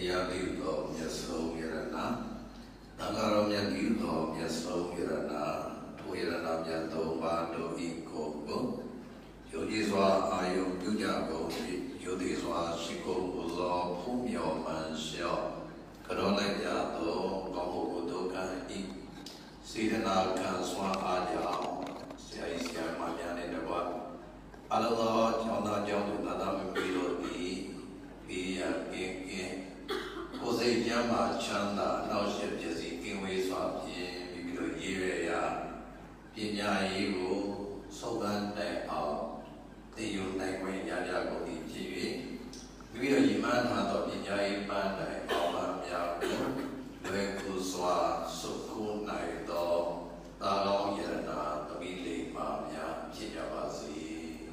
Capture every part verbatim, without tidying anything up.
တရားပြုသောမြတ်ဆုံးယရဏသံဃာတော်မြတ်ပြုသောမြတ်ဆုံးယရဏထိုယရဏမြတ်သုံးပါးတို့ဤကိုယ်ကိုယုံကြည်စွာအာယုံပြုကြကုန်၏ယုံကြည်စွာရှိကုန်မူသောဖူးမြော်မှန်လျှော့ကရောလိုက်ကြသောကောင်းမှုကိုဒုက္ခဤစေတနာခံစွာအားကြောင့်ဆရာကြီးဆရာမများနဲ့တပါအလုံးသောကျောင်းသားကျောင်းသူသာသမီတို့သည်ဒီရကင်းကင်းကိုယ်စိတ်ကျမ်းမာချမ်းသာနောက်ရှိပစ္စည်းကင်းဝေးစွာဖြင့်မိမိတို့ရည်ရရာပညာရေးကိုစုံစမ်းနိုင်အောင်သိယူနိုင်ခွင့်ရကြကုန်သည်ဖြစ်၍မိမိတို့ရည်မှန်းထားသောပညာရေးပန်းတိုင်အောင်မှများကိုလွယ်ကူစွာစုခိုးနိုင်သောသာလောင်းယရနာသမီးလေးပါများဖြစ်ကြပါစေ။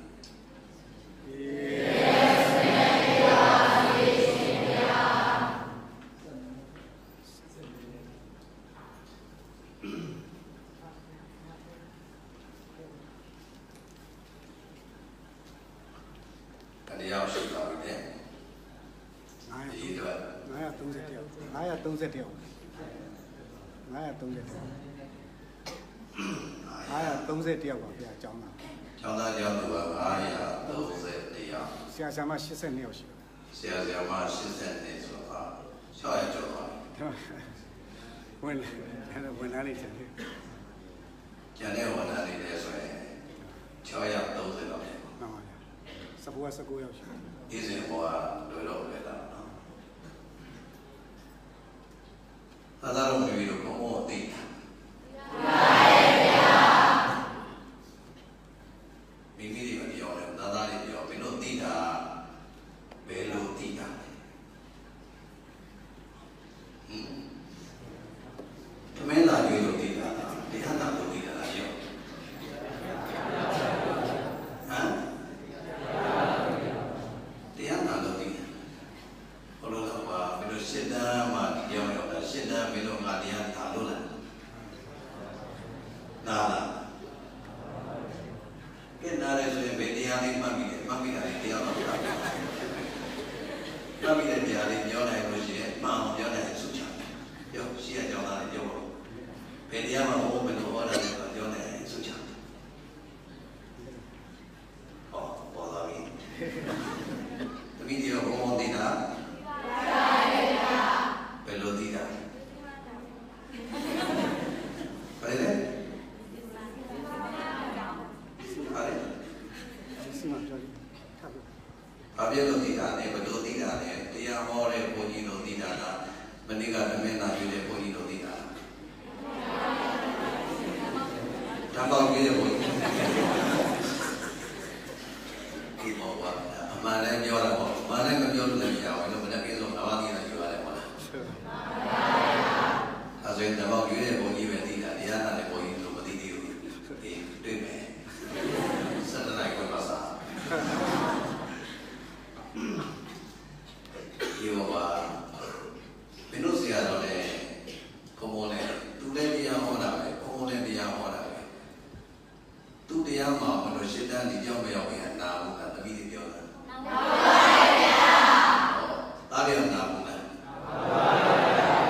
တရားရှိပါပြီလေဒီတော့ငါးရာသုံးဆယ်တယောက်ငါးရာသုံးဆယ်တယောက်ငါးရာသုံးဆယ်တယောက်ငါးရာသုံးဆယ်တယောက်ပါဗျာကျောင်းသားကျောင်းသားကျောင်းသူကငါးရာသုံးဆယ်တယောက်ဆရာဆရာမရှစ်ဆယ်နှစ်ယောက်ရှိတယ်ဆရာဆရာမရှစ်ဆယ်နှစ်ဆိုတာ၆ရာကျော်ပါဝင်ဝင်လာနေတယ်ကျန်တဲ့ဝန်ထမ်းတွေလည်းဆိုရင်၆ရာသုံးဆယ်လောက်တယ်မှန်ပါဗျာစပူကစကူရောက်ရှိတယ်ဒီစင်ဘောကလွယ်တော့လွယ်တာနော်သာသာတော်မျိုးတို့ဘုံဘုံသိတာမိမိတွေမပြောနဲ့သာသာတွေပြောမင်းတို့သိတာဘယ်လိုသိတာလဲဟင်သမင်းလာမျိုးတို့သိတာတရားနာလို့သိတာလားရောဟမ်တရားနာလို့သိတယ်ဘလို့လဲပါမင်းတို့ရှင်းတမ်းမှဒီကြောင်ရောက်တာရှင်းတမ်းမင်းတို့ငါတရားနာလို့လားနာလားကဲနားရဲဆိုရင်ဘယ်တရားလေးမှတ်ပြီးတယ်မှတ်ပြီးတာလေတရားမှတ်ပြီးတာမှတ်ပြီးတဲ့တရားလေးပြောနိုင်လို့ရှိရင်မှန်အောင်ပြောနိုင်စုချပြောရှိရကြောင်းသားလေးပြောပါဘယ်တရားမှမဟုတ်ဘယ်လိုဟောတာလဲပြောနိုင်စုချဟောပေါ်လာပြီတပည့်တော်ဘုံဘုံသိတာဘယ်လိုသိတာဘယ်လဲဘာဖြစ်လို့သိတာလဲဘယ်လိုသိတာလဲတရားဟောတဲ့ဘုန်းကြီးတို့သိတာလားမနေ့ကသမင်းသားပြတဲ့ဘုန်းကြီးတို့သိတာလားဓမ္မပေါင်းပြတဲ့ဘုန်းကြီးဒီဘောကအမှန်လည်းပြောတာပေါ့အမှန်လည်းမပြောလို့လည်းမရဘူးလို့မနေ့ကဆိုငါးပါးသိတာယူရတယ်ပေါ့လားအဲဆိုရင်ဓမ္မပေါင်းပြတဲ့ဘုန်းကြီးပဲသိတာတရားနာတဲ့ဘုန်းကြီးတို့မသိသေးဘူးဒီတွေ့မယ်စတဲ့နိုင်ကိုပါစားဒီဘောကမင်းတို့ဆရာတော်လည်းဘုံဘုံလည်းသူလည်းတရားဟောတာပဲဘုံဘုံလည်းတရားဟောတာပဲသူတရားမှာမလို့ရှင်းတန်းဒီကြောင့်မရောက်ရင်နာဘူးလားတပည့်တွေပြောတာနာပါဗျာဟောဒါလည်းနာဘူးလားနာပါဗျာ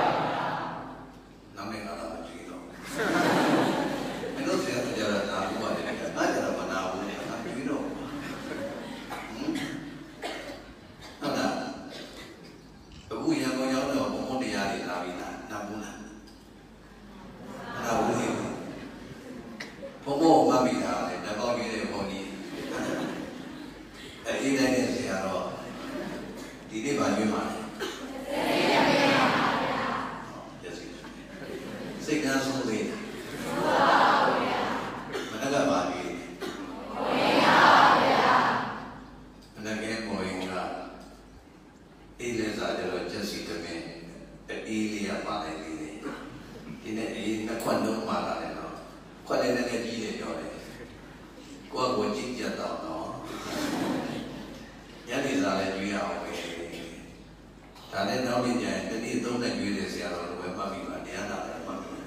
နာမည်ကတော့မကြည့်တော့မင်းတို့ဆရာတော်ကြတာနာဘူးပါလေငါကြတော့မနာဘူးလေနာကြည့်တော့ဟုတ်လားအခုရန်ကုန်ရောက်တော့ဘုံဘုံတရားတွေလာပြီလားနာဘူးလားနာဘူးလေဘုံဘုံမှတ်မိတာလေဓာတ်ပေါင်းကြီးတဲ့ဘုံကြီးအဲဒီတိုင်းနဲ့ဆရာတော့ဒီနေ့ပါရွေးမှာစိတ်ကန်းဆုံးသေးတယ်မနက်ကပါပြီမနက်ကမော်ရင်ကအေးလေးစားကြတော့ချက်စီတမင်းအေးလေးရပါလိုက်သေးတယ်ဒီနေ့အေးနှစ်ခွက်လုံးပါလာတယ်နော်ခွက်လေးနဲ့ကြီးတယ်ပြောတယ်ကိုကကိုကြည့်ကြတော့နော်ညနေစားလည်းကြွေးရအောင်ပဲဒါနဲ့နောက်နေ့ကျရင်တနေ့သုံးနဲ့ကြွေးတယ်ဆရာတော်တို့ပဲမှတ်ပြီးပါတရားနာတယ်မှတ်ပြီး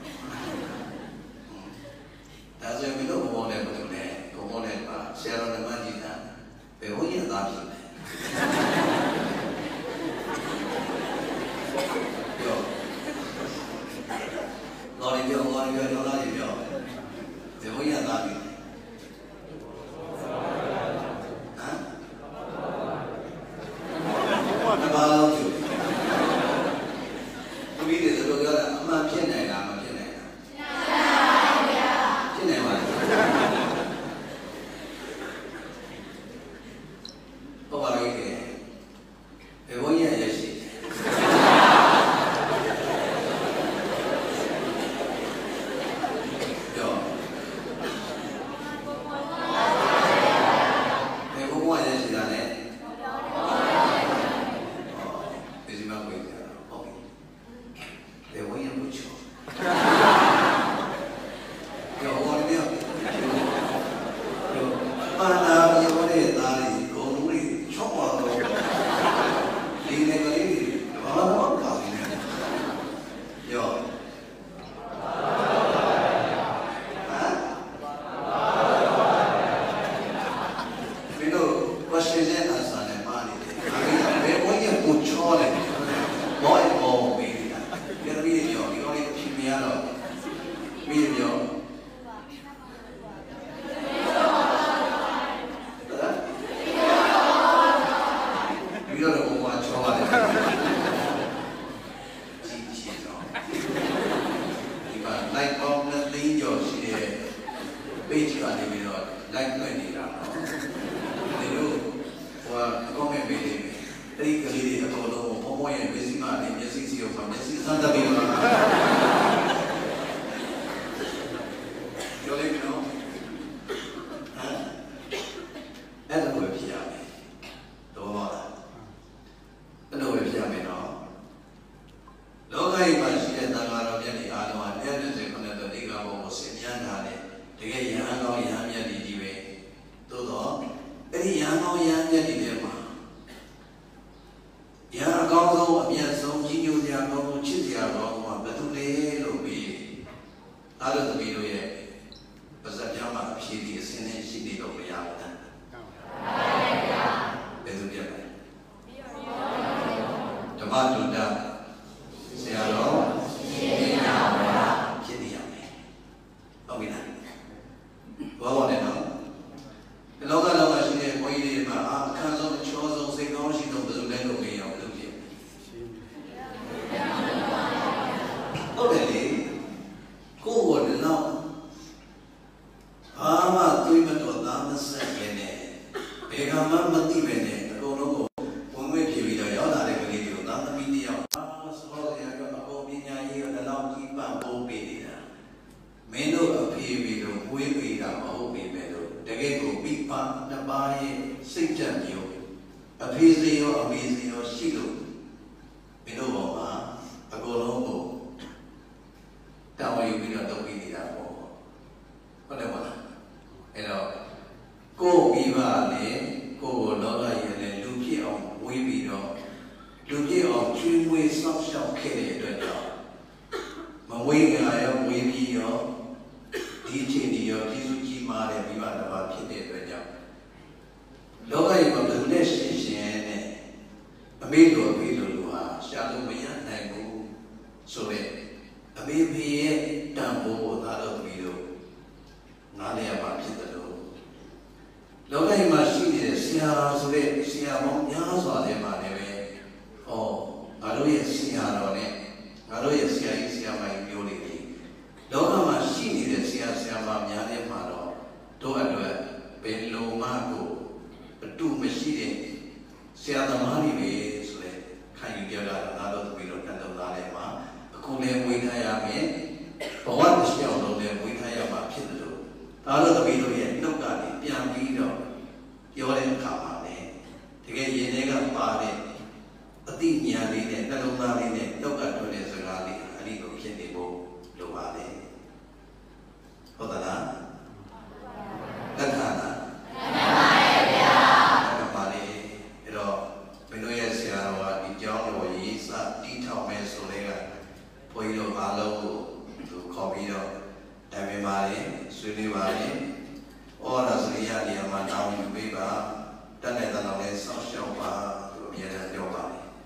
ဒါဆိုရင်မင်းတို့ဘုံနဲ့ဘယ်လိုလဲဘုံနဲ့ပါဆရာတော်နဲ့မှကြည့်တာဘယ်ဘုန်းကြီးသားဖြစ်လဲဒီပြောကျောင်းသားတွေပြောဒီဘုန်းကြီးကသားပြီဟမ်ဘာဘာလို့ကျူသူကြီးတွေဆိုတော့ပြောတာအမှန်ဖြစ်နိုင်လားမဖြစ်နိုင်လားဖြစ်နိုင်ပါဗျာဟုတ်ပါပြီဘယ်ဘုန်းကြီးရရှိ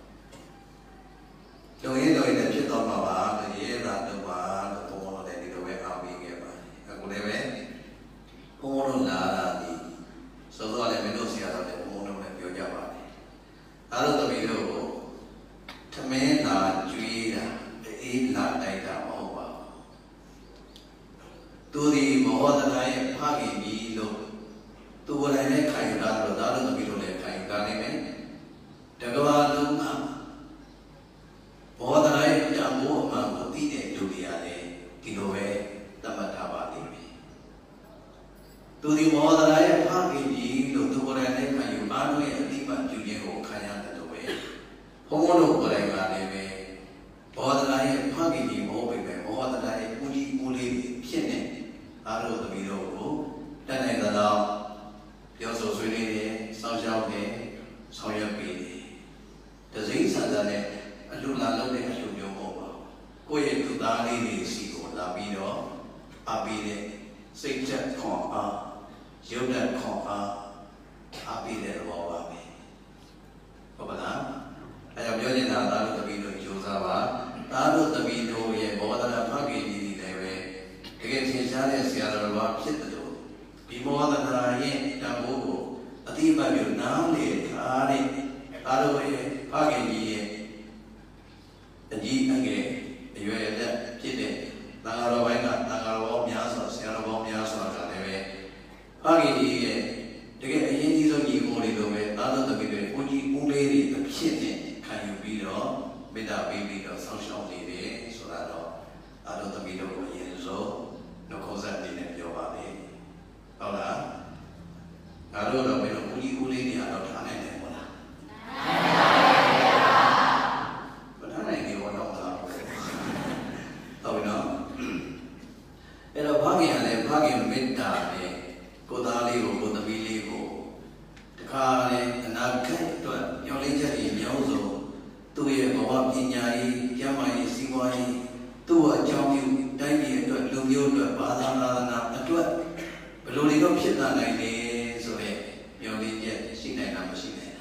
လုံရင်းလုံရင်းနဲ့ဖြစ်သွားမှာပါလို့ရေးတာတော့ပါလို့ဘုံဘုံတွေဒီလိုပဲ Homono Koreganeme, Bodai, Pagini, Mobile, Bodai, Uli, Uli, Piene, Aro the Mido, then I the law, Yoso Swede, Saujape, Soyapi. The Zings and the net, a Lula Lode, Lumo, Goye to Dali, Sigo, Labido, Abide, Saint Con A, Yoda Con A, Abide Wabi. Papa. I am using that to be to Josava, Tado to be to a border Pagi Neve, against his challenge, the other one, Chitado. Be more than I am, Tamu, a team of you now, Ari, Ado, Pagi, the G again, you are that Chitty, Nagarovanga, Nagarov Yasa, Sierra Yasa, Pagi, to get a Yendi's of Yimori, Tado to be the Uji Uli, the Chitty. Can you be no? Bida baby no social need so that I don't to be no yenzo, no cosa in your body. Hola. I don't know when Uli Uli are not anymore. But I ain't you one of them. Oh, no. And a buggy and a buggy midday, go down legal, go the legal. The car and I can't do it. Your leisure in Yozo. Tu ye bawa pinyai, jamai, siwai, tu a jauh dai tu lumio tu bahasa bahasa tu, belum lagi kita nak ini soalnya yang ini sini nama sini.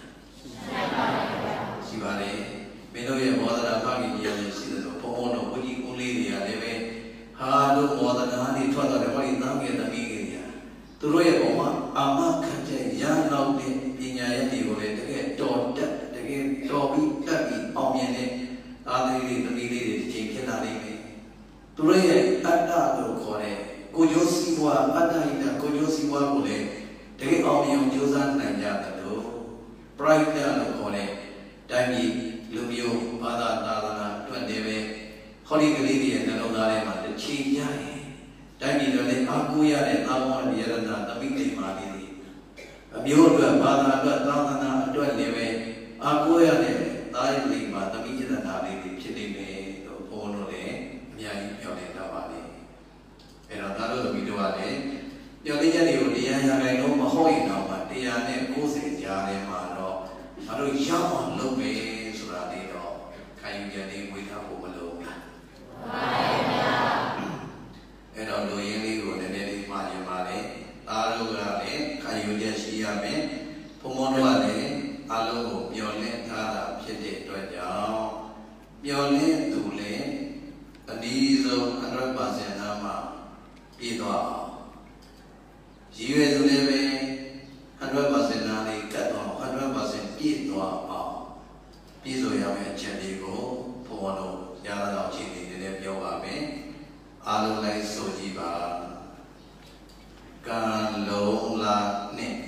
Sibare, menu ye bawa apa ni yang sini tu, pomono, uji uli dia, lebe, halu bawa hari tu ada lewat nama yang tak mungkin dia. Tu ye bawa amak kerja yang laut ni pinyai ni boleh dekat jodoh. Toby, Tabi, Omian, Adri, the Lady, Jake, and Adime. Today, Ada, Kore, Kojosiwa, Ada, Kojosiwa, Bule, take Omian, Josan, and Yakato, Bright Kore, Dami, Lumio, Ada, Dana, Twendeve, Holy Lady, and the Lodarema, the Chi Yai, Dami, the Akuya, and Amon, the Yadana, the Big Mali, a Bioga, Bada, Dana, Twendeve. Aku ya ni, tahu lima, tapi kita tak ada di sini ni, tu pun oleh nyai yang ada balik. Era tahu tu video ada, yang ni jadi dia yang ada no mahoi nama, dia ni kusi jadi mana, baru yang lebih surat itu, kayu jadi kita pun belum. Era tu yang ni tu ni macam mana, tahu ada kayu jadi siapa, pemono ada. Alo, Yole, Tara, Pete, Doja, Yole, Dule, Adizo, Andra Basenama, Pidwa. She was living Andra Basenani, Cato, Andra Basen, Pidwa, Pizo Yame, Chenigo, Pono, Yara, Chini, the Yoame, Alo, like Sojiba, Galo, La, Ne.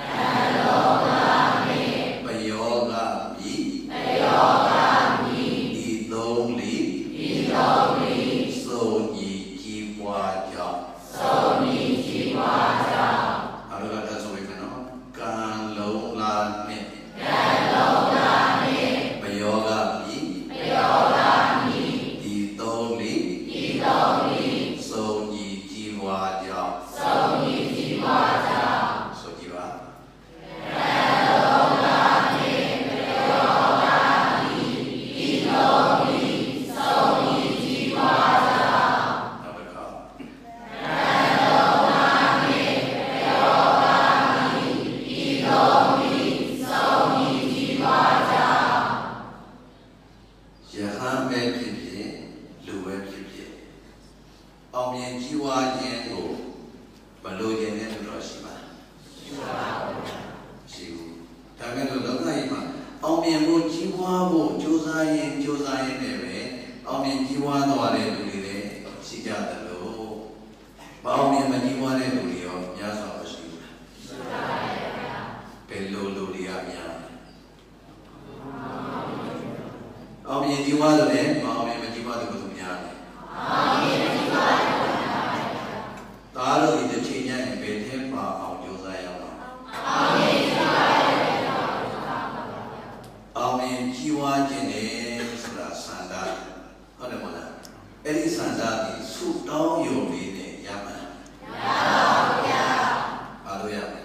Yoga mi, yoga mi, di dong li, di dong li, so ni ji hua jiao, so ni ji hua jiao. Apa kata sobat mana? Kan long la ni, kan long la ni. Yoga mi, yoga mi, di dong li, di dong li, so ni ji hua jiao, so ni ji hua jiao. So ji hua. Amen. mua trên này là sản đạt có được không nào? Cái đi sản đạt thì sụt đau nhiều vì này dám à? Bà tôi dám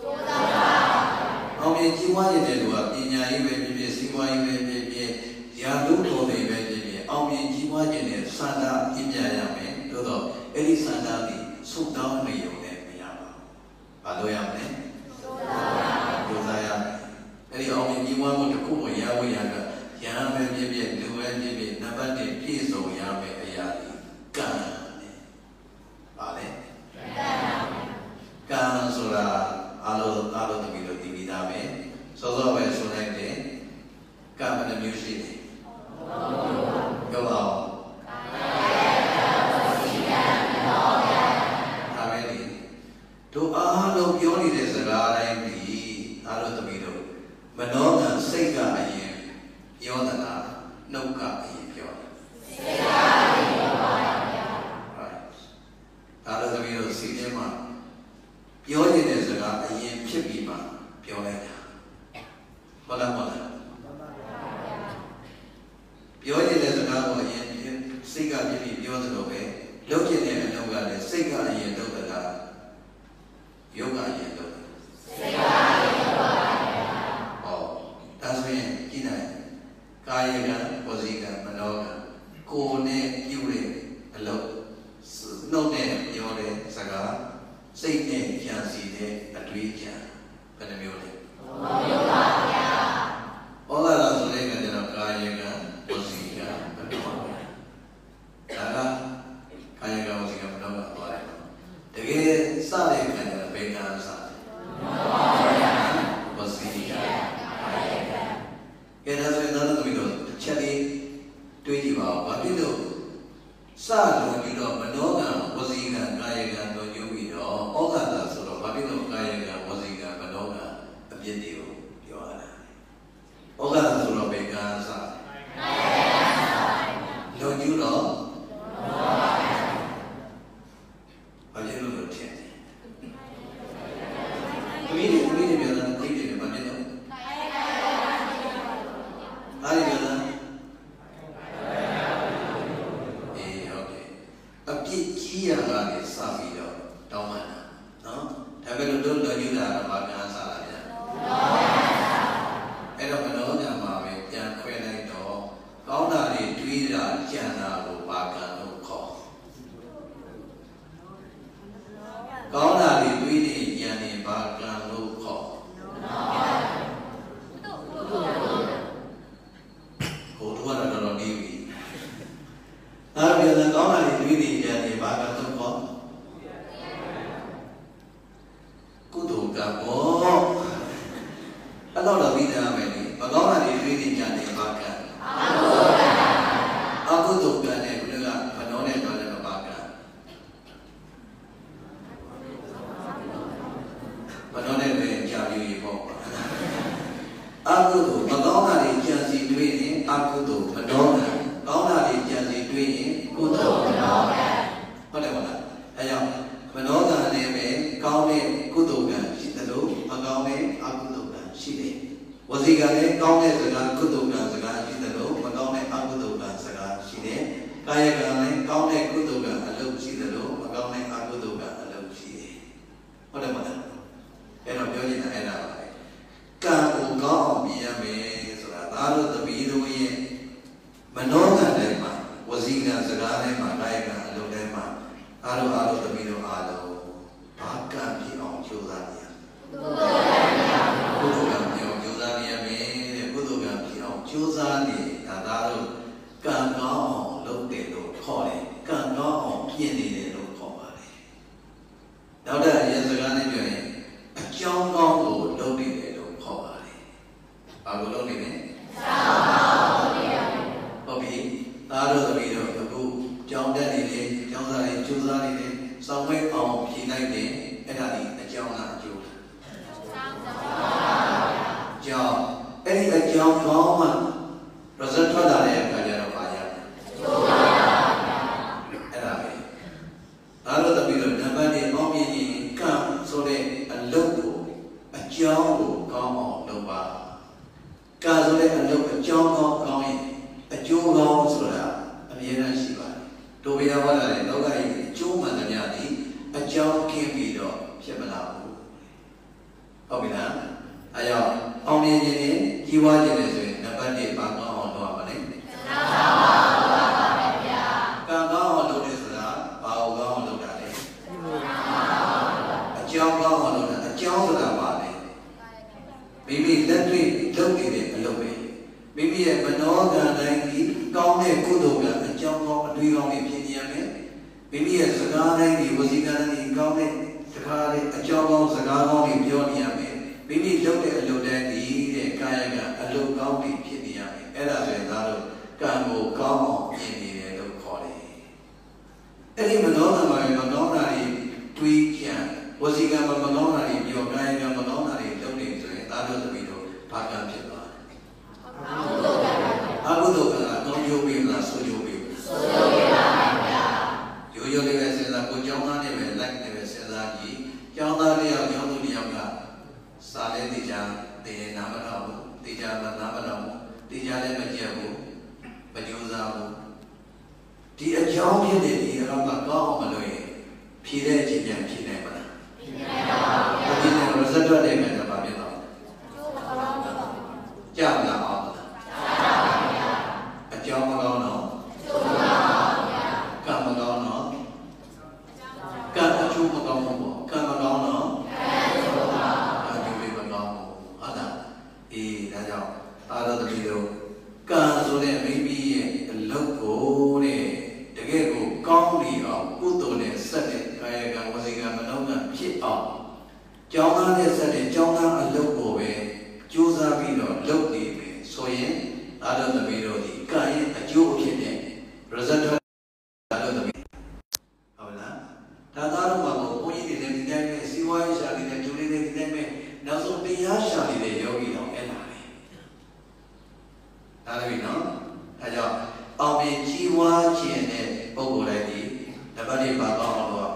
ông ấy chỉ mua trên này là bị nhà ấy về bị sinh hoạt về bị bị nhà đúng đồ về về bị ông ấy chỉ mua trên này sản đạt ít nhà dám ấy đúng không? Cái đi sản đạt thì sụt đau nhiều này dám à? Bà tôi dám đấy tôi dám cái ông ấy chỉ mua một cái cục của nhà với nhà cả nhà về bị bị lưu về bị bị nằm bên để phi sầu nhà về cái nhà thì càng bà đấy càng số là alo alo tụi mình được tìm đi đâu vậy số số về số này đấy càng bên là music này có không à vậy đi tụi alo kiểu đi để xử ra đây thì alo tụi mình được mà nó là xây cả gì yếu là nấu cả gì kiểu xây cả gì alo tụi mình được xây mà yếu như thế rồi là anh em biết gì mà biểu lại có làm không yếu như thế rồi là anh em xây cả biết gì biểu được rồi lúc như thế là nấu cả để xây cả gì đâu là yếu cả gì đâu xây cả gì đâu ồ ta nói cái này cái gì cả có gì cả mà nó cô này yêu đấy lâu nấu này yêu đấy sao cả xây này chàng gì đấy ở đây chàng cái này nhiều đấy ông là làm gì cái này là cái gì cả có gì cả đó là cái gì cả có gì cả mà nó là vậy thế cái sao đấy cái này là bên cạnh sao có gì cả cái đó là nó là tụi mình chết đi tuy gì bảo và biết được sao rồi biết được mà nó là có gì cả cái gì cả nó nhiều gì đó ông là là số đó và biết được cái gì cả có gì cả mà nó là tập nhiên điều điều là ông là số đó bên cạnh sao nó nhiều đó và biết được thiệt tụi mình tụi mình biết là cái gì mà biết được ai biết là chỉ là cái sao bị đó đâu mà nó thay vì lúc đó như là nó bảo cái sao là gì cái đó mà nó là mà về nhà khoe này đó có là thì tuy là cha nào cũng bảo cái nó khó có là thì tuy thì nhà này bảo cái nó khó cổ thua là nó đi vì ta bây giờ có là thì tuy thì nhà này bảo cái nó khó cú thủ cả bố anh nói là vì thế mà đi và có là thì tuy thì nhà này bảo cái anh cú thủ cả này cũng được và nó này nói là bảo cái và nó này về nhà như vậy không anh cú thủ và có là thì nhà gì tuy thì anh cú thủ và nó là có là thì nhà gì tuy thì cú thủ và nó có được không ạ thấy không mà nó là này về cao này cú thủ cả chỉ là đúng và cao này anh cú thủ cả chỉ để và gì cả này cao này rồi là cú thủ cả rồi là chỉ là đúng và cao này anh cú thủ cả rồi là chỉ để cái cái này cao này cú thủ cả là lúc chỉ là đúng và cao này anh cú thủ cả là lúc chỉ để có được không ạ cái đó biểu hiện là cái nào cả cũng có bị à mẹ rồi là ta đâu tập bị đâu vậy mà nó là đấy mà và gì cả rồi là đấy mà cái cả lúc đấy mà ta đâu ta đâu tập bị đâu à đâu bác cả bị ông chú ra đi cô tôi cảm thấy ông chú ra đi à mẹ cô tôi cảm thấy ông chú ra đi ta ta đâu càng có ông lúc để đồ khó đấy càng có ông kiên đi để đồ khó mà đấy đó là những sự cái này biểu hiện trong con của đâu đi để đồ khó mà đấy bà của đâu đi đấy có bị ta đâu là bị được cụ trong đây đi đi trong gia đình chú gia đình đi sau mấy ông chỉ này đi cái là đi là trong là chú cho cái là trong có mà rồi rất thoát ra đây cả nhà nó phải nhà cái là ta đâu là bị được nằm bên đi ông gì cả số đây တဲ့ကုသိုလ်ကအကြောင်းကောင်းအတွေးကောင်းတွေဖြစ်နေရမယ်မိမိရဲ့စကားတိုင်းဒီဝစီကံတွေကောင်းတဲ့စကားတွေအကြောင်းကောင်းစကားကောင်းတွေပြောနေရမယ်မိမိလုပ်တဲ့အလုပ်တိုင်းဒီတဲ့ကာယကအလုပ်ကောင်းတွေဖြစ်နေရမယ်အဲ့ဒါဆိုရင်ဒါတော့ကံကိုကောင်းအောင်ပြင်နေတယ်လို့ခေါ်တယ်အဲ့ဒီမနောတမာရဲ့မကောင်းတာတွေတွေးကြံဝစီကံမကောင်းတာတွေပြောကာယကံမကောင်းတာတွေလုပ်နေဆိုရင်ဒါတို့သမီးတို့ဘာကံဖြစ်သွားလဲအကုသိုလ်ကံအကုသိုလ်ကံအကောင်းကျိုးပေးမလားဆိုးကျိုးပေးမလားဆိုးကျိုးပေးပါဗျာရိုးရိုးလေးပဲစဉ်းစားကိုကျောင်းသားနဲ့ပဲလိုက်နေပဲစဉ်းစားကြည့်ကျောင်းသားလေးယောက်ကျောင်းသူလေးယောက်ကစာလေးသိချာသိရင်နားမထောင်ဘူးသိချာမနားမထောင်ဘူးသိချာလည်းမကြည့်ဘူးမကြိုးစားဘူးဒီအကြောင်းဖြစ်တဲ့ဒီအရောကကောင်းအောင်မလုပ်ရင်ဖြည့်တဲ့အချိန်ပြန်ဖြည့်နိုင်မလားဖြည့်နိုင်ပါဘူးဖြည့်နိုင်လို့စက်ထွက်နေမယ်တော့ဘာဖြစ်တော့ကြာမလားအောင်လားကြာပါဗျာအကြောင်းမကောင်းတော့ကျိုးမကောင်းပါဗျာကံမကောင်းတော့ကံအကျိုးမကောင်းဘူးကံမကောင်းတော့ကံအကျိုးမကောင်းအကျိုးလေးမကောင်းဘူးဟုတ်လားအေးဒါကြောင့်သာရတတိတို့ကံဆိုတဲ့မိမိရဲ့အလုပ်ကိုတဲ့တကယ်ကိုကောင်းပြီးအောင်ကုသိုလ်နဲ့ဆက်တဲ့ကာယကံဝစီကံမနောကံဖြစ်အောင်ကျောင်းသားနဲ့ဆက်တဲ့ကျောင်းသားအလုပ်ကိုပဲကြိုးစားပြီးတော့လုပ်နေပြီဆိုရင်သာရတတိတို့ဒီကံရဲ့အကျိုးအဖြစ်နဲ့ result သာရတတိဟုတ်လားဒါသားတို့မှာဘုန်းကြီးတွေလည်းဒီတိုင်းပဲစီဝါရေးရှာနေတဲ့ကျိုးလေးတွေဒီတိုင်းပဲနောက်ဆုံးတရားရှာနေတဲ့ယောဂီတော်အဲ့လာတယ်ဒါလည်းနော်အဲကြောင့်အောင်မြင်ကြီးဝါခြင်းတဲ့ပုဂ္ဂိုလ်တိုင်းဒီတပတ်လေးပါကောင်းအောင်လုပ်ရ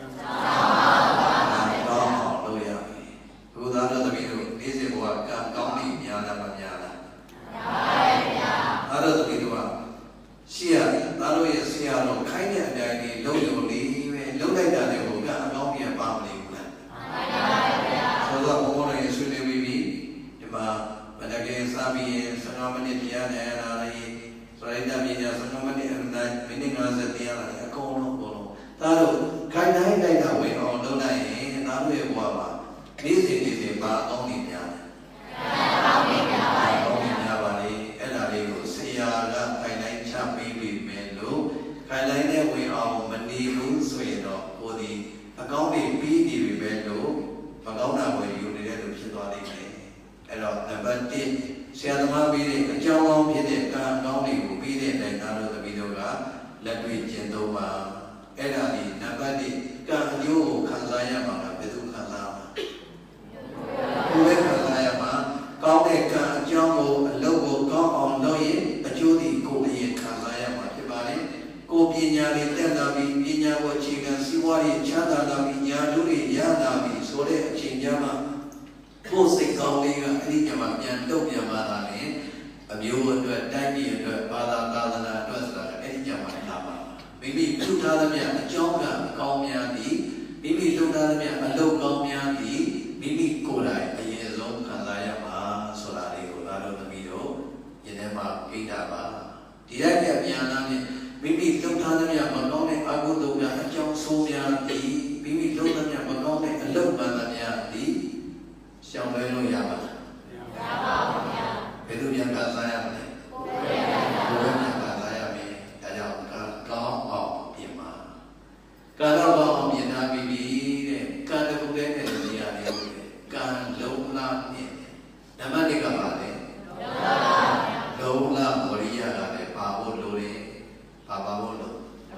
မယ်ကောင်းအောင်လုပ်ရမယ်ဘုရားတော်သမီးတို့နေ့စဉ်ဘဝကံကောင်းနေများလားမများလားများပါဗျာအဲ့တော့သမီးတို့ကရှိရသားတို့ရဲ့ဆရာတော်ခိုင်းတဲ့အတိုင်းလေးလုပ်ရုံလေးပဲလုပ်လိုက်တာလည်းဘုရားအကောင်းပြန်ပါမလို့ဘူးလားမှန်ပါဗျာဆိုတော့ဘုန်းတော်ရဲ့ဆွေးနွေးပြီးပြီဒီမှာမနက်ကလေးစားပြီးရင်ဆယ်၅မိနစ်တရားနဲ့အဲ့ဒါလေးဆိုရင်တမင်းညာဆယ်၅မိနစ်အတိုင်းမိနစ်၅၀တရားလာအကုန်လုံးအကုန်လုံးဒါတော့ခိုင်းတိုင်းလိုက်တာဝင်အောင်လုပ်လိုက်ရင်သားတို့ရဲ့ဘဝမှာနေ့စဉ်နေ့စဉ်ပါအကောင်းနေများတယ်အကောင်းနေများပါအကောင်းနေများပါလေအဲ့ဒါလေးကိုဆရာကခိုင်းတိုင်းချပေးပြီးမယ်လို့ခိုင်းတိုင်းနဲ့ဝင်အောင်မနေဘူးဆိုရင်တော့ကိုဒီအကောင်းတွေပြီးနေပြီပဲလို့မကောင်းတာကိုယူနေတဲ့လူဖြစ်သွားလိမ့်မယ်အဲ့တော့နံပါတ်၁ဆရာသမားပြီးတဲ့အကြောင်းကောင်းဖြစ်တဲ့ကံကောင်းတွေကိုပြီးတဲ့အတိုင်းသားတို့သမီးတို့ကလက်တွေ့ကျင့်သုံးပါအဲ့ဒါဒီနံပါတ်၁ကံအကျိုးကိုခံစားရမှာလားဘယ်သူခံစားမှာကိုယ်ပဲခံစားရမှာကောင်းတဲ့ကံအကြောင်းကိုအလုပ်ကိုကောင်းအောင်လုပ်ရင်အကျိုးဒီကိုယ်အရင်ခံစားရမှာဖြစ်ပါလေကိုယ်ပညာတွေတက်လာပြီးပညာကိုအခြေခံစီးပွားရေးချမ်းသာလာပြီးညာတို့တွေရလာပြီးဆိုတဲ့အချိန်ကျမှကိုယ်စိတ်ကောင်းလေးကအဲ့ဒီညမှာပြန်တုတ်ပြန်ပါလာတယ်အမျိုးအတွက်တိုင်းပြည်အတွက်ဘာသာသာသနာအတွက်ဆိုတာအဲ့ဒီညမှာလာပါမိမိပြုထားသမျှအကြောင်းကကောင်းများသည်မိမိလုပ်ထားသမျှအလုပ်ကောင်းများသည်မိမိကိုယ်တိုင်အရင်ဆုံးခံစားရမှာဆိုတာလေးကိုလာလို့သမီးတို့ယနေ့မှပြတာပါဒီတိုင်းပြပြန်လာရင်မိမိလုပ်ထားသမျှမကောင်းတဲ့အကုသိုလ်များအကြောင်းဆိုးများသည်မိမိလုပ်သမျှမကောင်းတဲ့အလုပ်မှန်သမျှသည်ရှောင်လွှဲလို့ရပါလားမရပါဘူးဗျာဘယ်လိုပြန်ခံစားရမလဲကိုယ်ပဲကိုယ်ပဲပြန်ခံစားရမယ်ဒါကြောင့်ကောင်းအောင်ပြင်ပါကာတော့ကောင်းအောင်ပြင်ထားပြီးပြီတဲ့ကံတစ်ခုတည်းနဲ့နေရတယ်ကံလုံးလားနဲ့ဓမ္မတိကပါလေလုံးလားဝရိယကလည်းပါဖို့လိုတယ်ပါပါဖို့လို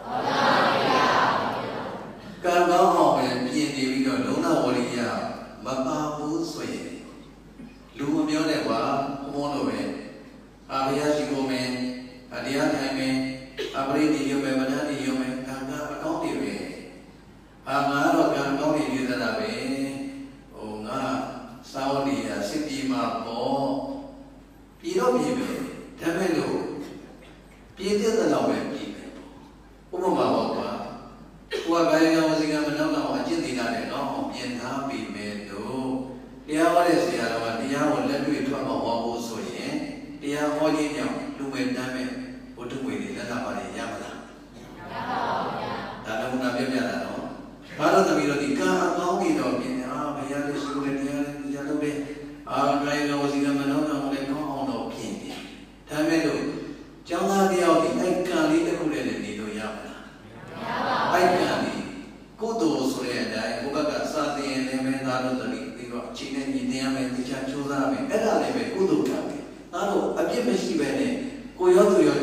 ကံကောင်းအောင်ပဲပြင်နေပြီးတော့လုံးလားဝရိယမပါဘူးဆိုရင်လူမပြောနဲ့ကွာဘုံဘုံလိုပဲအာဘုရားရှိခိုးမယ်အတရားထိုင်မယ်အပရိဒီရုံပဲမနတိရုံပဲဒါကအကောင်းတွေပဲအာငါတော့ကံကောင်းတွေယူသတာပဲဟိုငါစာဝတိယစစ်ပြေမှာပေါ့ပြည်တော့ပြည်ပဲဒါမဲ့လို့ပြည်တဲ့တော့ပဲပြည်ပဲဥပမာပေါ့ကွာဟိုကဘာယောဝစီကမနောတော့အကျင့်သေးတာနဲ့တော့ပြင်ထားပြီးမယ်လို့တရားဟောတဲ့ဆရာတော်ကတရားကိုလက်တွေ့ထွက်ပေါ်ဟောဖို့ဆိုရင်တရားဟောခြင်းကြောင့်လူငယ်တန်းမဲ့ဘုဒ္ဓဝေတွေလက်လာပါလေရမလားမရပါဘူးဗျာဒါလည်းဘုရားပြပြတာနော်ဘာလို့သမီးတို့ဒီကံအကောင်းကြီးတော့ပြင်အာဘုရားလေးရှိခိုးတဲ့တရားလေးကြားလို့တဲ့အာဘာယောဝစီကမနောတော့လည်းကောင်းအောင်တော့ပြင်တယ်ဒါမဲ့လို့ကျောင်းသားတယောက်ဒီအဲ့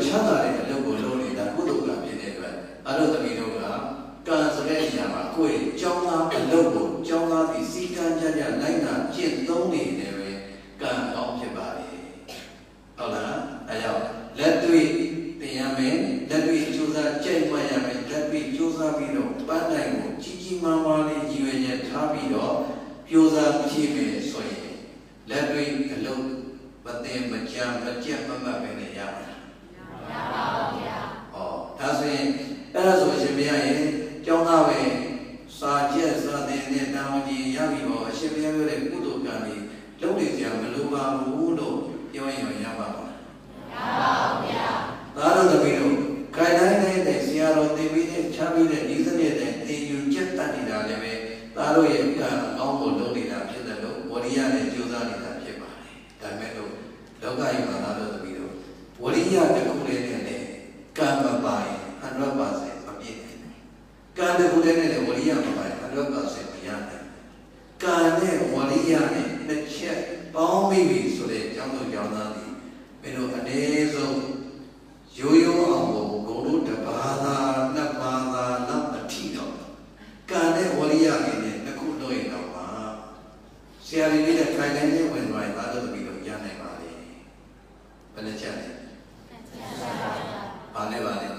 ချမ်းသာတဲ့အလုပ်ကိုလုပ်နေတာကုသိုလ်ကဖြစ်တဲ့အတွက်အဲ့လိုသမီးတို့ကကံဆိုတဲ့နေရာမှာကိုယ့်ကျောင်းသားအလုပ်ကိုကျောင်းသားဒီစီကံကြကြလိုက်တာကျင့်သုံးနေတယ်ပဲကံကောင်းဖြစ်ပါလေဟုတ်လားအဲကြောင့်လက်တွေ့တင်ရမယ်လက်တွေ့ကြိုးစားကြိုက်မှရမယ်လက်တွေ့ကြိုးစားပြီးတော့ပန်းတိုင်ကိုကြီးကြီးမားမားလေးရည်ရွယ်ချက်ထားပြီးတော့ကြိုးစားဖြည့်မယ်ဆိုရင်လက်တွေ့အလုပ်မသိမကြမ်းမကြက်မမတ်ပဲနဲ့ရမှာမရပါဘူးဗျာဟောဒါဆိုရင်အဲ့ဒါဆိုရှင်မရရင်ကျောင်းသားပဲစာချက်စာသင်နဲ့တာဝန်ကြီးရပြီးတော့အရှင်ဘုရားပြောတဲ့ကုသိုလ်ကံကြီးလုပ်နေကြမလိုပါဘူးလို့ပြောရင်ရပါမှာမရပါဘူးဗျာဒါတော့တပည့်တို့ခိုင်တိုင်းတိုင်းနဲ့ဆရာတော်သင်ပြီးတဲ့ချပြီးတဲ့ဒီစနစ်နဲ့သင်ယူချက်တတ်နေတာလည်းပဲဒါတို့ရဲ့ကံကောင်းဖို့လုပ်နေတာဖြစ်တယ်လို့ဝရိယနဲ့ကြိုးစားနေတာဖြစ်ပါတယ်ဒါမဲ့လို့လောကကြီးမှာသားတို့တပည့်တို့ဝရိယတစ်ခုလေးနဲ့လည်းကံမပိုင်one hundred percent မပြည့်နိုင်ဘူးကံတစ်ခုလေးနဲ့လည်းဝရိယမပိုင်one hundred percent မရနိုင်ဘူးကံနဲ့ဝရိယနဲ့တစ်ချက်ပေါင်းပြီးပြီဆိုတဲ့ကျောင်းသူကျောင်းသားတွေဘယ်လိုအနည်းဆုံးရိုးရိုးအောင်ကိုဂုဏ်တို့တစ်ပါးသာနှစ်ပါးသာလောက်အထိတော့ကံနဲ့ဝရိယနဲ့နှစ်ခုတော့ရင်တော့ပါဆရာကြီးလေးတဲ့ခိုင်တိုင်းလေးဝင်သွားရင်သားတို့တပည့်တို့ရနိုင်ပါလေဘယ်နဲ့ချက်လဲဘာနဲ့ပါလဲ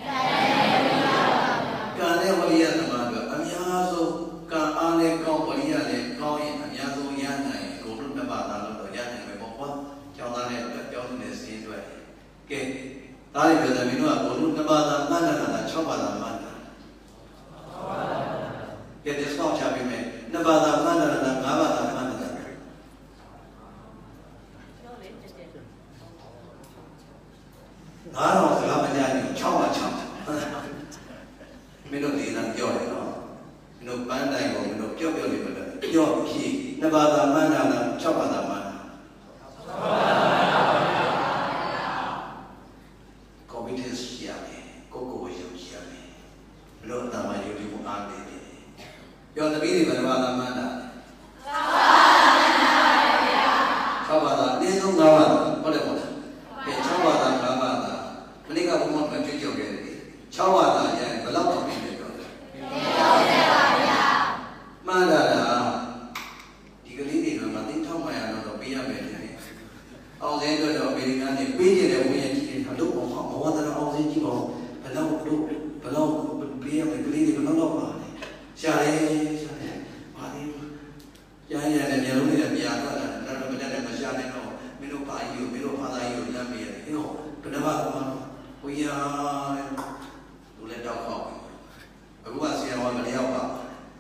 ကံနဲ့ဝရိယသမားတို့အများဆုံးကံအားနဲ့ကောင်းဝရိယနဲ့ကောင်းရင်အများဆုံးရနိုင်ဂုဏ်တို့နှစ်ပါးသာလို့တော့ရနိုင်မယ်ပေါ့ကွာကျောင်းသားနဲ့အတွက်ကျောင်းသူနဲ့စီးတွဲကဲဒါရီပြောတယ်မင်းတို့ကဘုလူနှစ်ပါးသာမှတ်တာလား၆ပါးသာမှတ်တာကဲဒီစကောက်ချပေးမယ်နှစ်ပါးသာမှတ်တာလား၅ပါးသာမှတ်တာငါတော့စကားမကြားဘူး၆ပါး၆မင်းတို့ဒီလားပြောတယ်နော်မင်းတို့ပန်းတိုင်ကိုမင်းတို့ပြောပြောလေးပဲပြောဖြည့်နှစ်ပါးသာမှတ်တာလား၆ပါးသာမှတ်တာconfidence ရမယ်ကိုကိုကိုယုံကြည်ရမယ်ဘလို့အတမယုံကြည်မှုအားနေတယ်ပြောသမီးတွေဘယ်လိုမှမှန်းတာ၆ပါးသာအနည်းဆုံး၅ပါးဟုတ်တယ်ဟုတ်တယ်ဒီ၆ပါးသာ၅ပါးသာမနေ့ကဘုံဘုံကကြွကြွခဲ့တယ်၆ပါးသာရရင်ဘယ်လောက်တော့ပြင်လဲပြောတယ်မှန်တာလားဒီကလေးတွေကမသိထောက်မှရတော့ပေးရမယ်တဲ့အောင်စင်းတို့တော့အမေရိကန်နေပေးကြတယ်ဝင်ရကြည့်တယ်အလုပ်အောင်ဘဝတရအောင်စင်းကြည့်ပါဘယ်လောက်တို့ဘယ်လောက်ပေးရမယ်ကလေးတွေဘယ်လောက်တော့ပါလဲရှာတယ်ရှာတယ်ပါလေရရရတယ်မျိုးလုံးတွေပြာထွက်လာတယ်တော့မတက်တယ်မရှာနိုင်တော့မင်းတို့ပါကြီးကိုမင်းတို့ဖာသားကြီးကိုလမ်းပေးရတယ်ဟေ့ဟောဘယ်နှပါတော့ဟိုရလူလက်တော့ခေါက်အခုကဆရာကမလျောက်ပါ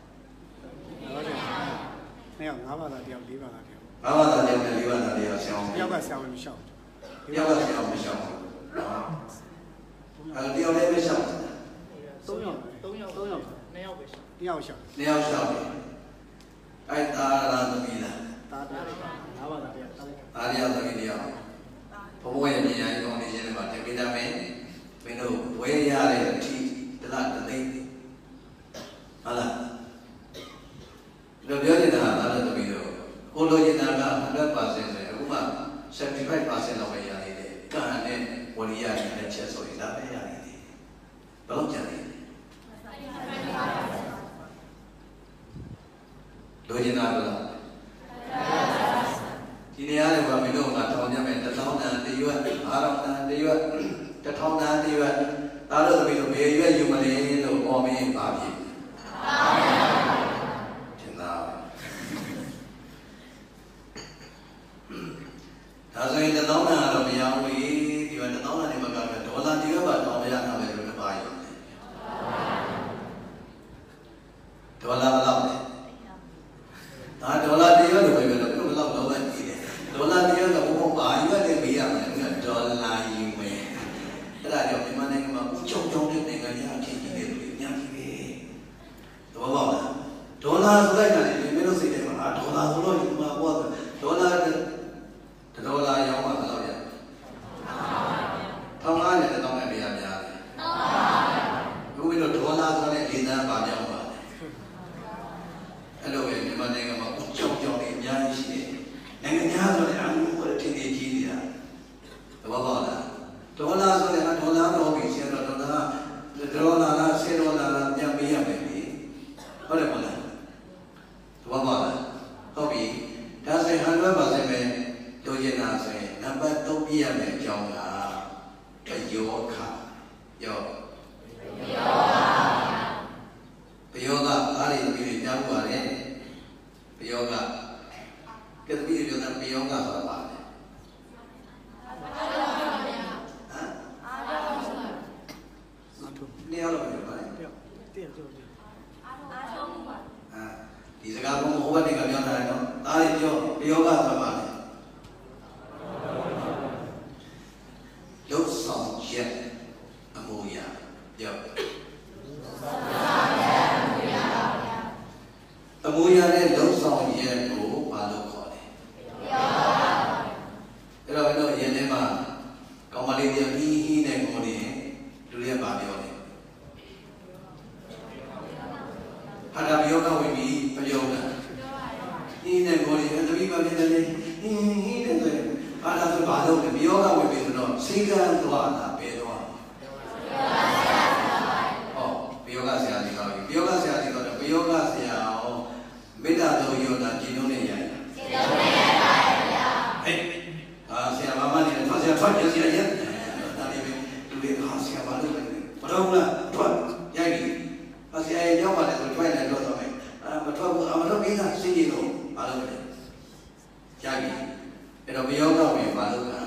နှစ်ယောက်ငါးပါးသာတယောက်လေးပါးသာတယောက်ငါးပါးသာတယောက်နဲ့လေးပါးသာတယောက်ဆရာတယောက်ကဆရာဝင်မလျှောက်တယောက်ကဆရာမလျှောက်ဘူးအဲတယောက်လည်းမလျှောက်သုံးယောက်သုံးယောက်သုံးယောက်နှစ်ယောက်ပဲလျှောက်တယောက်လျှောက်နှစ်ယောက်လျှောက်တယ်အဲ့ဒါလားသမီးလားဒါတယောက်ငါးပါးသာတယောက်အားရသမီးတယောက်ဘဘရဲ့ဉာဏ်ကြီးကောင်းနေခြင်းတွေမှာတင်ပေးတတ်မယ်မင်းတို့ဝဲရတဲ့အထိတလားတသိဟုတ်လားဒီလိုပြောနေတာအားလည်းသမီးတို့ကိုလိုချင်တာကone hundred percent ဆိုအခုမှseventy-five percent လောက်ပဲရနေတယ်ကံနဲ့ဝရိယနဲ့ချက်ဆိုရင်ဒါပဲရနေတယ်ဘယ်လောက်ကျန်လဲလိုချင်တာလားဒီနေရာတွေကမင်းတို့ကထောင်ကြမယ်တစ်ထောင်တန်တရွက်အာရတန်တရွက်တစ်ထောင်တန်တရွက်ဒါလို့သမီးတို့ဘယ်ရွက်ယူမလဲလို့ပေါ်မင်းပါပြီထင်သားဒါဆိုရင်တစ်ထောင်တန်ကတော့မရဘူးလေဒီကတစ်ထောင်တန်နေမှာကဒေါ်လာတရွက်ပါတောင်းမရတာပဲလို့ပါရုံဒေါ်လာဘယ်လောက်လဲဒါဒေါ်လာတရွက်လို့ပဲပြောလို့ဘယ်လောက်တော့လဲကြည့်တယ်ဒေါ်လာတရွက်ကဘုံပါရွက်နဲ့မေးရမယ်ဒေါ်လာယူမယ်အဲ့ဒါကြောင့်မြန်မာနိုင်ငံမှာဥချုံချုံတဲ့နိုင်ငံကြီးအဖြစ်ကြီးတယ်လို့အများကြီးပဲသဘောပေါက်လားဒေါ်လာဆိုလိုက်တာလေမင်းတို့စိတ်ထဲမှာအာဒေါ်လာဆိုတော့ဒီမှာပေါ့ဒေါ်လာဒေါ်လာရောင်းမှဘယ်လောက်ရထောင်ငါးနဲ့တောင်းနဲ့ပြရများတော်လာလားဆေတော်လာလားပြန်ပေးရမယ်လေဟုတ်တယ်မလားသဘောပေါက်လားဟုတ်ပြီဒါဆိုရင်hundred percent ပဲတို့ရင်နာဆိုရင်နံပါတ်သုံးပြရမယ်အကြောင်းကပယောခယောပယောပယောကအားရသမီးတွေကြားဖို့ပါတယ်ပယောကကဲသမီးတွေပြောတာပယောကဆိုတာပါလေနေရာတော့ပြောပါလေတယောက်တယောက်ပြောအားထုတ်ပါအာဒီစကားကိုဟိုဘက်တွေကပြောတာနော်ဒါတွေပြောပယောကဆိုတာပါလေရုပ်ဆောင်ချက်အမှုရာပြောအမှုရာနဲ့ရုပ်ဆောင်ချက်ကိုဘာလို့ခေါ်လဲအဲ့တော့ဘယ်လိုယင်ထဲမှာကောင်းမလေးပြဟီးဟီးနဲ့ကိုနေလူတွေကဘာပြောလဲဟာတာပြောကဝင်ပြီးမပြောဘူးဟီးနဲ့ကိုနေသမီးပါနေတယ်ဟီးဟီးနဲ့ဆိုဟာတာဆိုဘာလို့လဲပြောကဝင်ပြီးဆိုတော့စိတ်ကံသွားတာပဲတော့ဟောပြောကဆရာကြီးတော့ပြောကဆရာကြီးတော့ပြောကဆရာအောင်မေတ္တာတော်ယောတာကျင့်လို့နေရတာကျင့်လို့နေရပါဗျာဟဲ့အာဆရာမမနေတော့ဆရာထွက်ကြဆရာရဲ့ဒါလေးပဲလူတွေဟာဆရာဘာလို့လဲမတော်ဘူးလားထွက်ရိုက်ပြီအဆရာရဲ့ကြောက်ပါတယ်ဆိုထွက်နေတော့တော့မယ်အာမထွက်ဘူးအမထွက်ပြီးသားစိတ်ကြီးတော့ဘာလို့လဲရိုက်ပြီအဲ့တော့ဘယောကဝင်ဘာလို့လဲ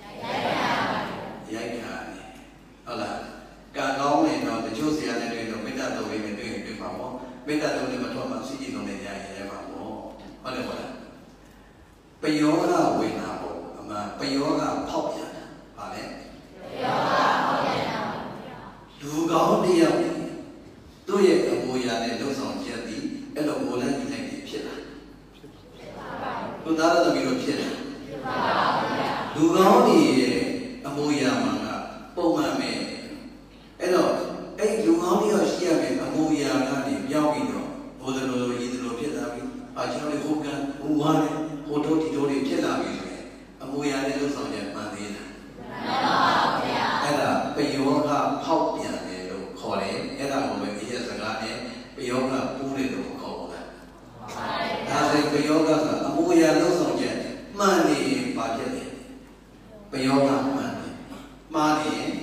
ရိုက်တာဟုတ်လားကံကောင်းနေတော့တချို့ဆရာနဲ့တွေ့တော့မေတ္တာတော်ဝိမယ်တွေ့ရင်တွေ့ပါပေါ့မေတ္တာတော်နဲ့မထွက်မှစိတ်ကြီးလုံးနဲ့ရရင်ရပါပေါ့ဟုတ်တယ်မလားပယောကဝင်တာပေါ့အမှပယောကဖောက်ပြန်တာဗာလဲပယောကဖောက်ပြန်တာလူကောင်းတယောက်သူ့ရဲ့အမူအရာနဲ့လုံဆောင်ချက်သည်အဲ့လိုမိုးလန်းကြီးနိုင်ဖြစ်လာဖြစ်ပါပါသူသားတော်သမီးတို့ဖြစ်လာဖြစ်ပါပါလူကောင်းကြီးရဲ့အမူအရာမှာကပုံမှန်ပဲအဲ့တော့အဲ့လူကောင်းတယောက်ရှိရမယ်အမူအရာကနေပြောင်းပြီးတော့ဘုဒ္ဓလိုလိုရည်လိုဖြစ်လာပြီအာကျွန်တော်တို့ဟိုကံဟိုဝါနဲ့ဟိုတို့ဒီတို့တွေဖြစ်လာပြီဆိုရင်အမူအရာနဲ့လုံဆောင်ချက်မှန်သေးလားမှန်ပါဗျာအဲ့ဒါပယောကဖောက်ပြန်တယ်လို့ခေါ်တယ်အဲ့ဒါကိုပဲဒီရဲ့စကားနဲ့ပယောကပူးတယ်လို့ခေါ်ပါလားဒါဆိုပယောကကအမူအရာလုံဆောင်ချက်မှန်နေရင်ဘာဖြစ်လဲပယောကမှန်တယ်မှားနေရင်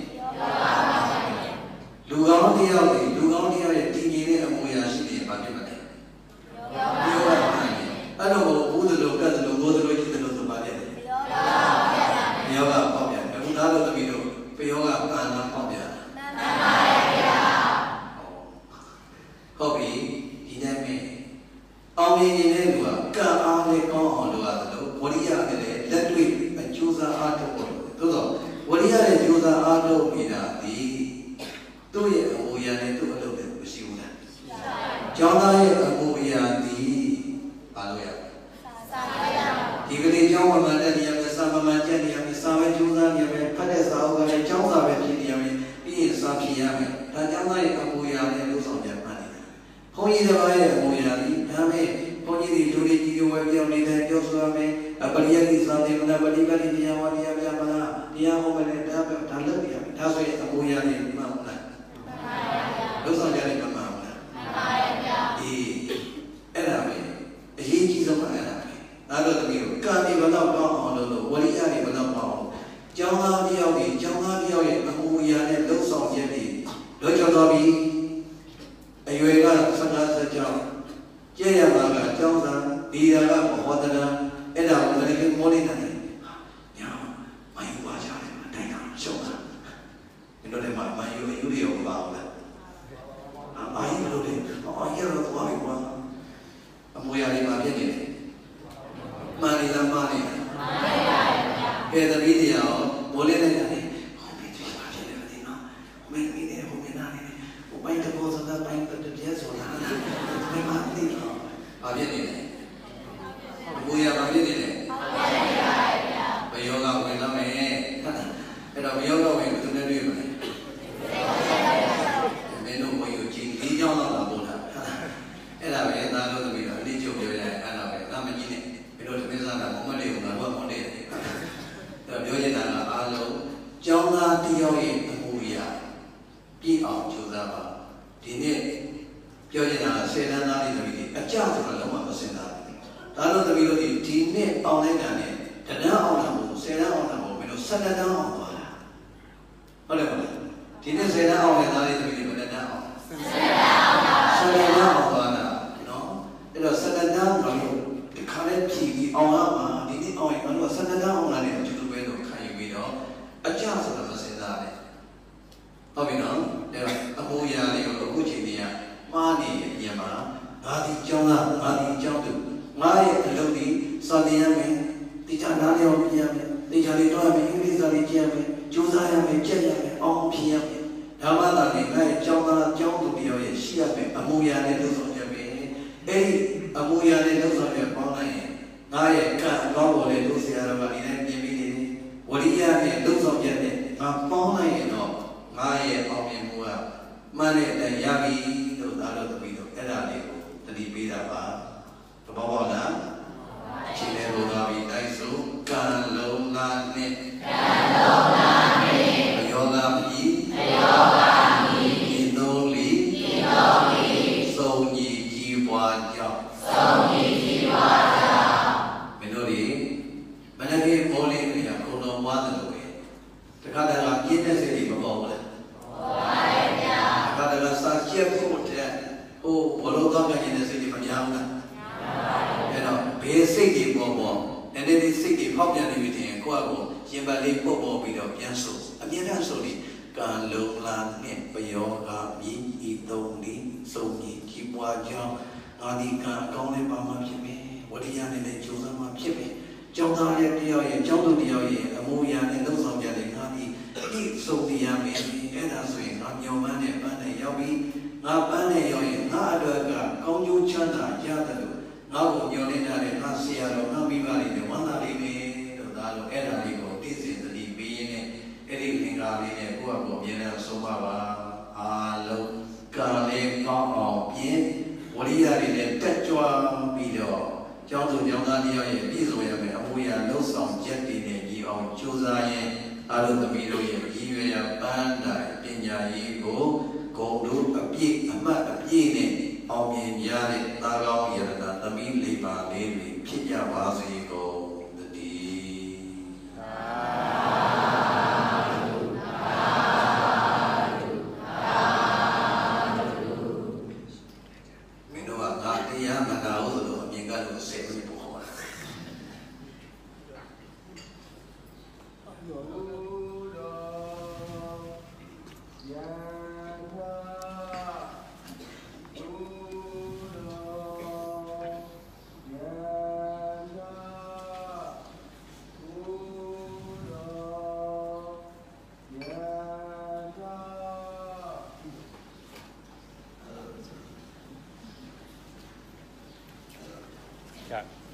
လူကောင်းတယောက်တွေလူကောင်းတယောက်ရဲ့တည်ငြိမ်တဲ့အမူအရာရှိနေဘာဖြစ်မလဲပြောပါမယ်အဲ့တော့ဘူးသလိုကတ်သလိုဘိုးသလိုကြီးသလိုဆိုပါလေပြောပါပေါ့ဗျာအခုသားတို့သမီးတို့ပြောကပန်တာပေါ့ဗျာမှန်ပါပါဗျာဟုတ်ပြီဒီတိုင်းပဲအောင်မြင်နေတဲ့လူကကံအားနဲ့ကောင်းအောင်လုပ်ရတယ်လို့ဝရိယနဲ့လက်တွေ့အကျိုးစားအားထုတ်ဖို့သို့တော့ဝရိယနဲ့ကျိုးစားအားထုတ်နေတာဒီသူ့ရဲ့အမူအရာနဲ့သူ့အလုပ်နဲ့မရှိဘူးလားကျောင်းသားရဲ့အမူအရာဒီဘာလို့ရဒီကလေးကျောင်းမှာတက်နေရမယ်စာမမှန်ကျက်နေရမယ်စာပဲကျိုးစားနေရမယ်ဖတ်တဲ့စာအုပ်ကလည်းကျောင်းစာပဲဖြစ်နေရမယ်ပြီးရင်စာဖြေရမယ်ဒါကျောင်းသားရဲ့အမူအရာနဲ့လုပ်ဆောင်ကြမှနေတာဘုန်းကြီးတစ်ပါးရဲ့အမူအရာဒီဒါမဲ့ဘုန်းကြီးတွေလူတွေကြီးဝဲပြောင်းနေတဲ့ပြောဆိုရမယ်အပရိယတိသာသေမနာပရိပတ်တိတရားဝါတရားပြမလားတရားဟောမယ်ဒါပဲဒါလုပ်ရမယ်ဒါဆိုရင်အမူအရာနဲ့မှန်လားလုံးဆောင်ကြတယ်မမှန်ဘူးလားမှန်ပါရဲ့ဗျာအေးအဲ့ဒါပဲအရေးကြီးဆုံးကအဲ့ဒါပဲဒါတော့တကယ်ကိုကံဒီဘလောက်တောင်းအောင်လို့ဝရိယတွေဘလောက်တောင်းအောင်ကျောင်းသားတယောက်ကြီးကျောင်းသားတယောက်ရဲ့အမူအရာနဲ့လုံးဆောင်ချက်တွေလွတ်ကျော်တော်ပြီအရွယ်ကဆန္ဒစကြောင်းကျဲရမှာကကျောင်းသားဒီရကဘောဒနာအဲ့ဒါကိုလည်းမောလေးတယ်ညာမယူပါကြတယ်အတိုင်းအောင်ရှော့တာဒီလိုလည်းမမယူယူရအောင်ပါလားအမိုင်းလို့လေအော်ရတော့သွားပြီကွာအမူအရာတွေမှာဖြစ်နေတယ်မာရီလာမာရီမာရီပါဗျာကဲသမီးတရားရောမိုးလေးနဲ့ရတယ်ဟောပြီဒီမှာဖြစ်နေတယ်နော်မင်းမင်းနဲ့ဟိုမင်းနာနေဟိုပိုင်းတဘောစကားပိုင်းတပြဲဆိုတာဒီမှာသိတော့ဘာဖြစ်နေလဲအမူအရာဘာဖြစ်နေလဲဘယောကဝင်လာမယ်အဲ့တော့ဘယောကဝင်ဘယ်သူနဲ့တွေ့မလဲပြောနေတာဆယ်တန်းသားလေးသမီးတွေအကြဆိုတာလုံးဝမစင်တာဒါလို့သမီးတို့ဒီဒီနှစ်အောင်လိုက်တာနဲ့တန်းအောင်တာကိုဆယ်တန်းအောင်တာကိုမင်းတို့ဆယ်တန်းအောင်သွားတာဟုတ်တယ်မလားဒီနေ့ဆယ်တန်းအောင်တဲ့သားလေးသမီးတွေဘယ်တန်းအောင်ဆယ်တန်းအောင်ပါဆယ်တန်းအောင်သွားတာနော်အဲ့တော့ဆယ်တန်းအောင်လို့ဒီခါလေးဖြည့်ပြီးအောင်ရမှာဒီနေ့အောင်ရင်တို့ဆယ်တန်းအောင်လာတဲ့အကျိုးပဲလို့ခံယူပြီးတော့အကြဆိုတာမစင်တာလေဟုတ်ပြီနော်အဲ့တော့အပူရာလေးကိုအခုချိန်ကြီးကမှားနေအပြင်မှာငါဒီကျောင်းသားငါဒီကျောင်းသူငါရဲ့အလုပ်ဒီစာသင်ရမယ်ဒီချာနားလျောင်းပြရမယ်ဒီချာလေးတော့ရမယ်အင်္ဂလိပ်စာလေးကျင့်ရမယ်ကြိုးစားရမယ်ကြက်ရမယ်အောင်ဖြေရမယ်ဒါမှသာလေငါရဲ့ကျောင်းသားကျောင်းသူတယောက်ရဲ့ရှိရမယ်အမူအရာနဲ့လုပ်ဆောင်ရမယ်အဲ့ဒီအမူအရာနဲ့လုပ်ဆောင်ရပေါင်းလိုက်ရင်ငါရဲ့ကံအကောင်းပေါ်လေလို့ဆရာတော်ကဒီနေ့ပြင်ပြီးနေတယ်ဝရိယနဲ့လုပ်ဆောင်ရတဲ့ငါပေါင်းလိုက်ရင်တော့ငါရဲ့အောင်မြင်မှုကမှန်တဲ့အတိုင်းရပြီလို့သာလို့တပီတော့အဲ့ဒါလေးကိုတတိပေးတာပါသဘောပေါက်လားအချိန်လေးလိုပါပြီတိုက်စုကံလုံးလားနဲ့ကံလုံးလားနဲ့အယောဂပြီအယောဂပြီဒီသုံးလီဒီသုံးလီစုံကြီးကြီးပွားကြောင့်စုံကြီးကြီးပွားကြောင့်မင်းတို့ဒီမနက်ခင်းမိုးလေးတွေကဘုံတော်မွားတယ်လို့ပဲတခါတည်းကပြင်းတဲ့စိတ်တွေမပေါ်ဘူးလားဘာသာစာကျက်ဖို့တဲ့ဟိုဘလို့တော့ပြန်နေတဲ့စိတ်တွေမများဘူးလားအဲ့တော့ဘေးစိတ်တွေပေါ်ပေါ်နည်းနည်းလေးစိတ်တွေဖောက်ပြန်နေပြီတင်ကိုယ့်အကိုရင်ပတ်လေးပုတ်ပေါ်ပြီးတော့ပြန်ဆိုအမြဲတမ်းဆိုပြီးကံလုံးလာနဲ့ပယောဂမြည်ဤသုံးလေးစုံကြီးကြီးပွားကြောင်းအာဒီကံအကောင်းလေးပါမှဖြစ်မယ်ဝတ္တရားနဲ့လည်းကြိုးစားမှဖြစ်မယ်ကျောင်းသားရဲ့တရားရဲ့ကျောင်းသူတရားရဲ့အမှုရာနဲ့လုံဆောင်ကြတဲ့ငါဒီဤစုံတရားမယ်အဲ့ဒါဆိုရင်ငါညောင်မန်းနဲ့ပန်းနဲ့ရောက်ပြီးငါပန်းနဲ့ရောက်ရင်ငါအတွက်ကကောင်းကျိုးချမ်းသာရတယ်လို့ငါ့ကိုညွှန်နေတာနဲ့ငါဆရာတော်ငါမိဘတွေနဲ့ဝမ်းသာလေးပဲလို့ဒါလို့အဲ့ဒါလေးကိုသိစေတည်းပေးရင်းနဲ့အဲ့ဒီလင်္ကာလေးနဲ့ကိုယ့်အကိုပြင်းတဲ့ဆုံးပါပါအားလုံးကံလေးကောင်းအောင်ပြင်းဝရိယတွေနဲ့တက်ကြွပြီးတော့ကျောင်းသူကျောင်းသားတရားရဲ့ပြည့်စုံရမယ်အမှုရာလှုပ်ဆောင်ချက်တွေနဲ့ညီအောင်ကြိုးစားရင်အားလုံးသမီးတို့ရဲ့ရည်ရွယ်ရာပန်းတိုင်ပညာရေးကိုဂုဏ်တို့အပြည့်အမှတ်အပြည့်နဲ့အောင်မြင်ရတဲ့သာကောင်းရတနာသမီးလေးပါလေးတွေဖြစ်ကြပါစေကုန်တည်းမင်းတို့ကငါတရားမနာဘူးဆိုတော့အမြင်ကလို့ဆယ်မိဖို့ဟောတာ Yeah.